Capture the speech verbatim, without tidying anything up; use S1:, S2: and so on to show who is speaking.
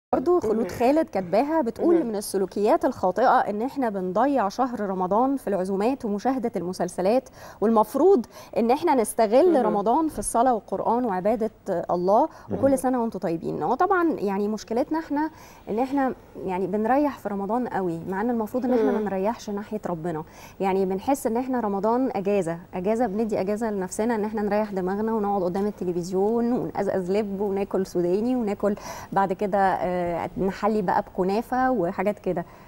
S1: برضه خلود خالد كاتباها بتقول من السلوكيات الخاطئة ان احنا بنضيع شهر رمضان في العزومات ومشاهدة المسلسلات، والمفروض ان احنا نستغل رمضان في الصلاة والقرآن وعبادة الله. وكل سنة وانتم طيبين. هو طبعا يعني مشكلتنا احنا ان احنا يعني بنريح في رمضان قوي، مع ان المفروض ان احنا ما نريحش ناحية ربنا. يعني بنحس ان احنا رمضان اجازة اجازة بندي اجازة لنفسنا ان احنا نريح دماغنا ونقعد قدام التلفزيون ونقزقز لب وناكل سوداني وناكل بعد كده نحلي بقى بكنافه وحاجات كده.